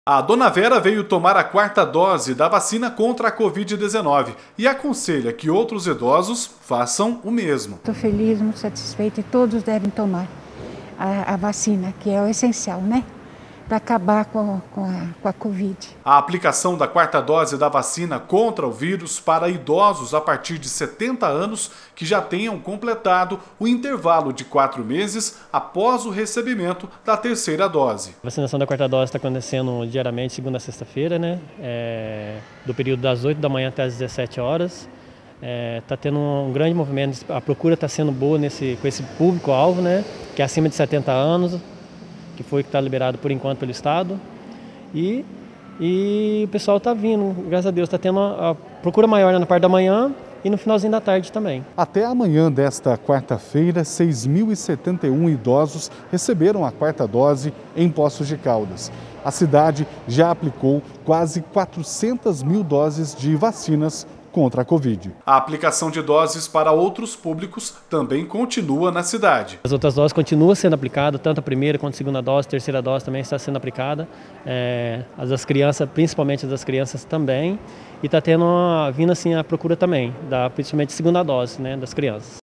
A dona Vera veio tomar a quarta dose da vacina contra a Covid-19 e aconselha que outros idosos façam o mesmo. Estou feliz, muito satisfeita e todos devem tomar a vacina, que é o essencial, né? Para acabar com a Covid. A aplicação da quarta dose da vacina contra o vírus para idosos a partir de 70 anos que já tenham completado o intervalo de 4 meses após o recebimento da terceira dose. A vacinação da quarta dose está acontecendo diariamente, segunda a sexta-feira, né? Do período das 8 da manhã até as 17 horas. Está tendo um grande movimento, a procura está sendo boa com esse público-alvo, né? Que é acima de 70 anos. Que foi que está liberado por enquanto pelo Estado, e o pessoal está vindo, graças a Deus, está tendo a procura maior na parte da manhã e no finalzinho da tarde também. Até amanhã desta quarta-feira, 6.071 idosos receberam a quarta dose em Poços de Caldas. A cidade já aplicou quase 400 mil doses de vacinas contra a Covid. A aplicação de doses para outros públicos também continua na cidade. As outras doses continuam sendo aplicadas, tanto a primeira quanto a segunda dose, a terceira dose também está sendo aplicada. As das crianças, principalmente as das crianças também, e está vindo assim a procura também, principalmente a segunda dose, né, das crianças.